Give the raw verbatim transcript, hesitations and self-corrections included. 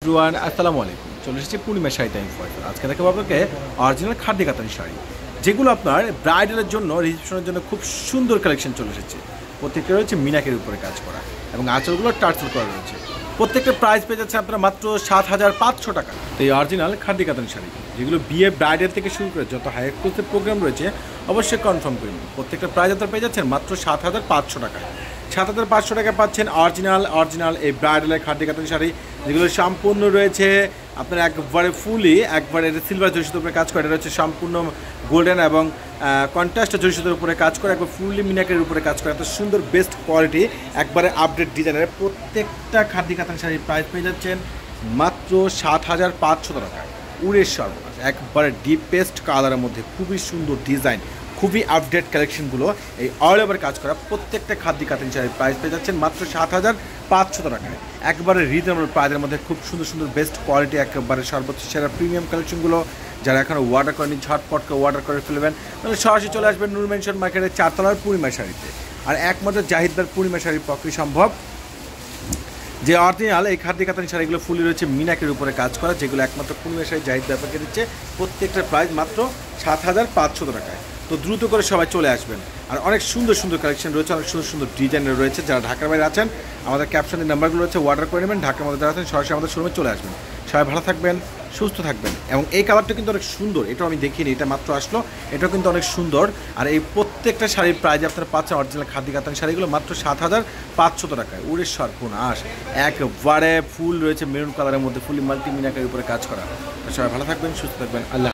Everyone আসসালামু আলাইকুম। চলে এসেছি পূর্ণিমা শাড়ি টাইম ফয়সাল। আজকে দেখাবো আপনাকে অরিজিনাল খাদি কাতানি শাড়ি, যেগুলো আপনার ব্রাইডালের জন্য, রিসেপশনের জন্য খুব সুন্দর কালেকশন চলে এসেছে। প্রত্যেকটা রয়েছে মিনাকের উপরে কাজ করা এবং আঁচলগুলো টার্সেল করা রয়েছে। প্রত্যেকটা প্রাইস পেয়ে যাচ্ছে আপনারা মাত্র সাত হাজার পাঁচশো টাকা। তো এই অরিজিনাল খাদি কাতানি শাড়ি, যেগুলো বিয়ে ব্রাইডাল থেকে শুরু করে যত হাই এক্সক্লুসিভ প্রোগ্রাম রয়েছে অবশ্যই কনফার্ম করুন। প্রত্যেকটা প্রাইস আপনারা পেয়ে যাচ্ছেন মাত্র সাত হাজার পাঁচশো টাকায়। সাত হাজার পাঁচশো টাকা পাচ্ছেন অরিজিনাল অরিজিনাল এই ব্রাইডালের খাদি কাতানি শাড়ি, যেগুলো সম্পূর্ণ রয়েছে আপনার একবারে ফুলি একবারে সিলভার জরিসুতোর উপরে কাজ করে। এটা রয়েছে সম্পূর্ণ গোল্ডেন এবং কন্ট্রাস্ট জরিসুতোর উপরে কাজ করে, একবার ফুলি মিনাকের উপরে কাজ করে। এত সুন্দর বেস্ট কোয়ালিটি একবারে আপডেট ডিজাইনের প্রত্যেকটা খাদি কাতানি শাড়ির প্রাইস পেয়ে যাচ্ছেন মাত্র সাত হাজার পাঁচশো টাকায়। উড়ের সর্বনাশ একবারে ডিপেস্ট কালারের মধ্যে খুবই সুন্দর ডিজাইন, খুবই আপডেট কালেকশনগুলো এই অল ওভার কাজ করা প্রত্যেকটা খাদি কাতানি শাড়ির প্রাইস পেয়ে যাচ্ছেন মাত্র সাত হাজার পাঁচশো টাকায়। একবারে রিজনেবল প্রাইসের মধ্যে খুব সুন্দর সুন্দর বেস্ট কোয়ালিটি একেবারে সর্বোচ্চ সেরা প্রিমিয়াম কালেকশনগুলো। যারা এখন অর্ডার করেনি ঝটপটকে অর্ডার করে ফেলবেন, তাহলে সরাসরি চলে আসবেন নূর মেনশন মার্কেটের চারতলার পূর্ণিমা শাড়িতে। আর একমাত্র জাহিদদার পূর্ণিমা শাড়ির পক্ষে সম্ভব যে অরিজিনাল এই খাদি কাতানি শাড়িগুলো ফুলি রয়েছে মিনাকের উপরে কাজ করা, যেগুলো একমাত্র পূর্ণিমা শাড়ি জাহিদ ব্যাপারকে দিচ্ছে প্রত্যেকটার প্রাইস মাত্র সাত হাজার পাঁচশো টাকায়। তো দ্রুত করে সবাই চলে আসবেন। আর অনেক সুন্দর সুন্দর কালেকশন রয়েছে, অনেক সুন্দর সুন্দর ডিজাইনের রয়েছে। যারা ঢাকার বাইরে আছেন আমাদের ক্যাপশনের নাম্বারগুলো রয়েছে, অর্ডার করে নেবেন। ঢাকার মধ্যে যারা আছেন সরাসরি আমাদের শোরুমে চলে আসবেন। সবাই ভালো থাকবেন, সুস্থ থাকবেন। এবং এই কালারটা কিন্তু অনেক সুন্দর, এটাও আমি দেখিনি, এটা মাত্র আসলো, এটাও কিন্তু অনেক সুন্দর। আর এই প্রত্যেকটা শাড়ির প্রাইস আপনারা পাচ্ছেন অরিজিনাল খাদি কাতানি শাড়িগুলো মাত্র সাত হাজার পাঁচশো টাকায়। উড়ের সর্বনাশ একবারে ফুল রয়েছে মেরুন কালারের মধ্যে ফুলি মাল্টি মিনাকের উপরে কাজ করা। সবাই ভালো থাকবেন, সুস্থ থাকবেন। আল্লাহ।